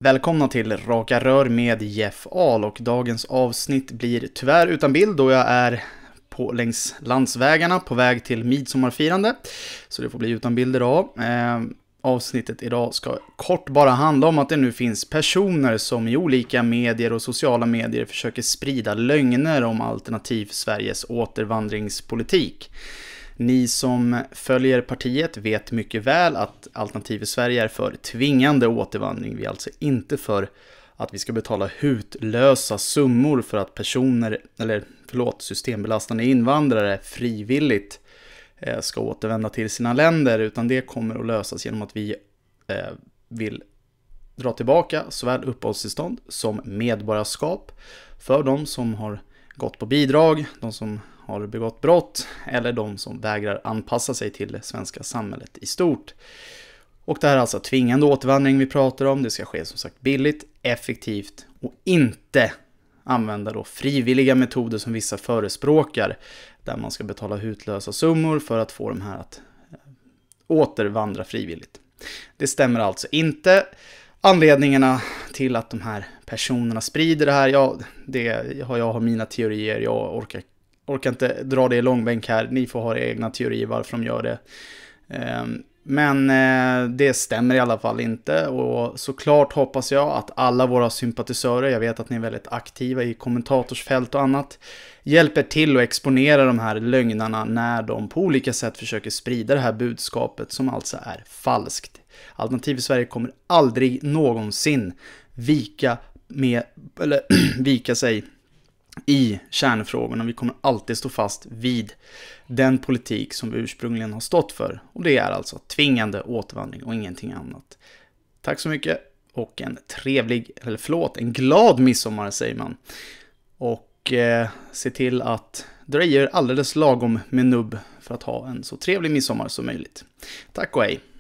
Välkomna till Raka Rör med Jeff Ahl, och dagens avsnitt blir tyvärr utan bild då jag är längs landsvägarna på väg till midsommarfirande. Så det får bli utan bild idag. Avsnittet idag ska kort bara handla om att det nu finns personer som i olika medier och sociala medier försöker sprida lögner om Alternativ Sveriges återvandringspolitik. Ni som följer partiet vet mycket väl att Alternativ i Sverige är för tvingande återvandring. Vi är alltså inte för att vi ska betala hutlösa summor för att systembelastande invandrare frivilligt ska återvända till sina länder, utan det kommer att lösas genom att vi vill dra tillbaka såväl uppehållstillstånd som medborgarskap för de som har gått på bidrag, de som har begått brott eller de som vägrar anpassa sig till det svenska samhället i stort. Och det här är alltså tvingande återvandring vi pratar om. Det ska ske som sagt billigt, effektivt och inte använda då frivilliga metoder som vissa förespråkar, där man ska betala hutlösa summor för att få de här att återvandra frivilligt. Det stämmer alltså inte. Anledningarna till att de här personerna sprider det här, jag har mina teorier, jag orkar inte dra det i långbänk här. Ni får ha egna teorier varför de gör det. Men det stämmer i alla fall inte, och såklart hoppas jag att alla våra sympatisörer, jag vet att ni är väldigt aktiva i kommentatorsfält och annat, hjälper till att exponera de här lögnarna när de på olika sätt försöker sprida det här budskapet som alltså är falskt. Alternativ i Sverige kommer aldrig någonsin vika sig i kärnfrågorna. Vi kommer alltid stå fast vid den politik som vi ursprungligen har stått för. Och det är alltså tvingande återvandring och ingenting annat. Tack så mycket, och en glad midsommar säger man. Och se till att dröja alldeles lagom med nubb för att ha en så trevlig midsommar som möjligt. Tack och hej!